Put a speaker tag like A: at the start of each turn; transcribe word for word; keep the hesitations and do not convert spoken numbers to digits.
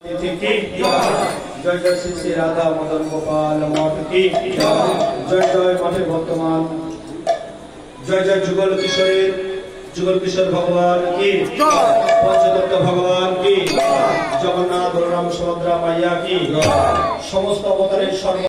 A: জয় জয় শ্রী শ্রী রাধা মদন গোপাল মঠ কি জয় জয় মঠে বর্তমান জয় জয় যুগল কিশোরের যুগল কিশোর ভগবান কি পঞ্চতত্ত্ব ভগবান কি জগন্নাথ বলরাম সুভদ্রা মাইয়া কি সমস্ত অবতারের সর্ব